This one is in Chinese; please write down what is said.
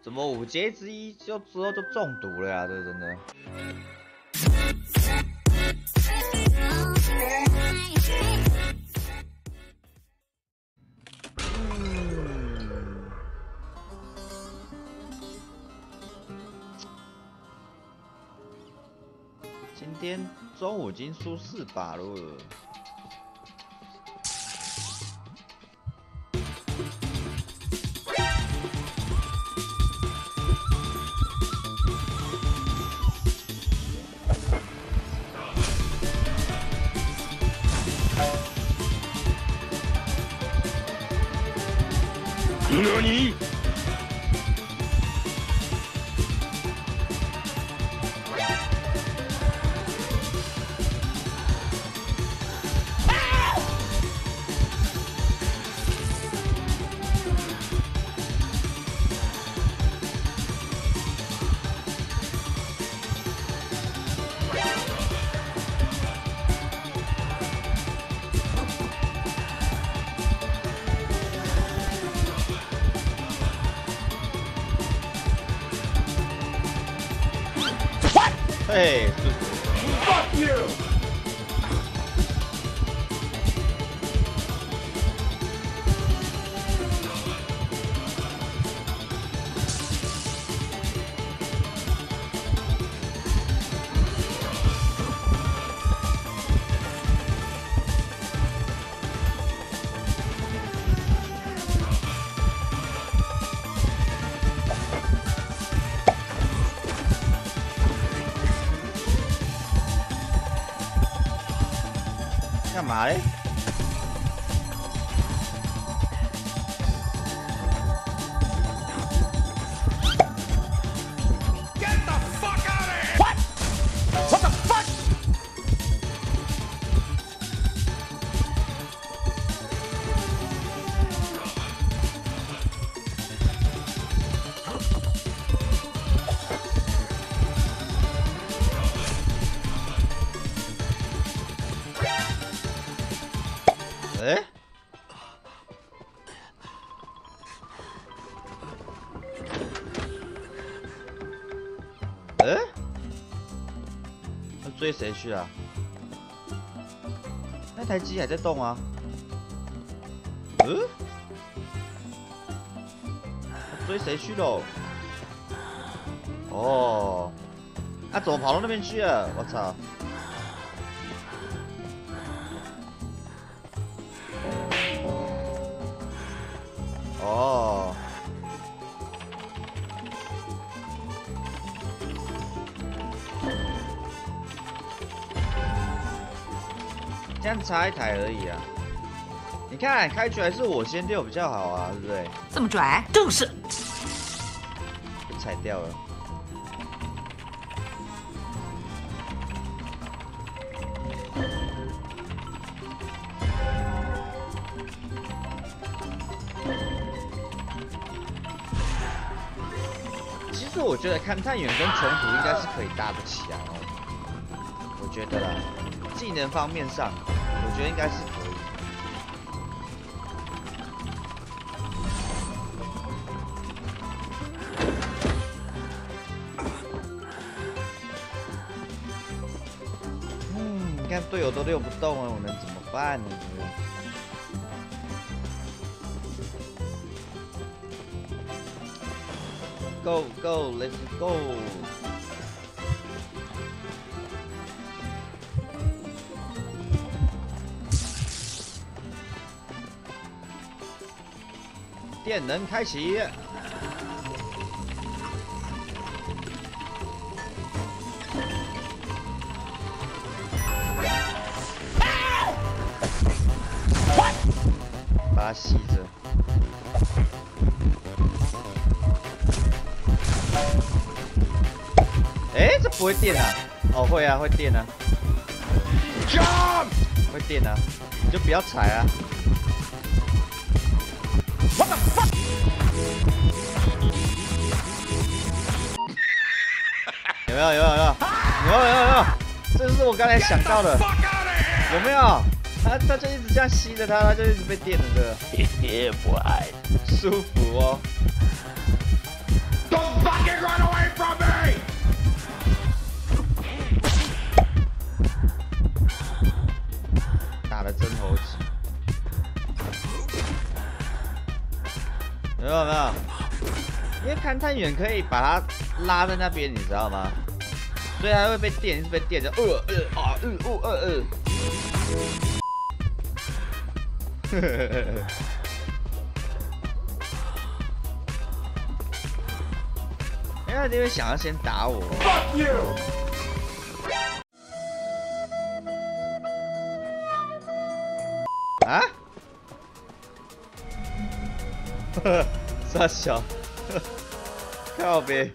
怎么5阶之一之后就中毒了呀？这个真的。今天中午已经输4把了。 何？ 嘿， Fuck you! 干嘛嘞？哎，哎，要追谁去啊？那台机还在动啊？追谁去喽？哦，啊，怎么跑到那边去了？我操！ 哦，这样差一台而已啊！你看，开局还是我先丢比较好啊，对不对？ 这么拽，正是。 被踩掉了。其实我觉得勘探员跟穷途应该是可以搭得起来哦。我觉得啦，技能方面上，我觉得应该是可以。你看队友都溜不动了，我能怎么办呢？ Go go, let's go！ 电能开启。把它吸着。 哎，这不会电啊？哦，会啊，会电啊。 Jump！ 会电啊，你就不要踩啊。 What the fuck？ 有没有？有！这是我刚才想到的，有没有？他就一直这样吸着它，他就一直被电着的， 也不爱， 舒服哦。 Don't 因为勘探员可以把他拉在那边，你知道吗？所以他会被电，一直被电着，因为他一定会想要先打我。 Fuck you! 啊？傻小，靠呗。